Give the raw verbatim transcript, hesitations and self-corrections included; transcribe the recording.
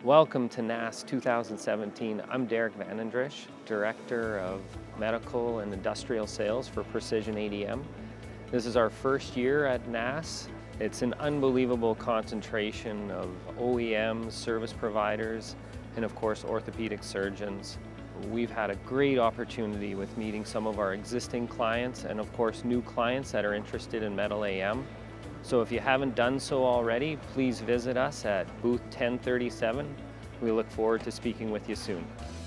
Welcome to NASS two thousand seventeen. I'm Derek Vanendrish, Director of Medical and Industrial Sales for Precision A D M. This is our first year at NASS. It's an unbelievable concentration of O E Ms, service providers, and of course orthopedic surgeons. We've had a great opportunity with meeting some of our existing clients and of course new clients that are interested in metal A M. So if you haven't done so already, please visit us at booth ten thirty-seven. We look forward to speaking with you soon.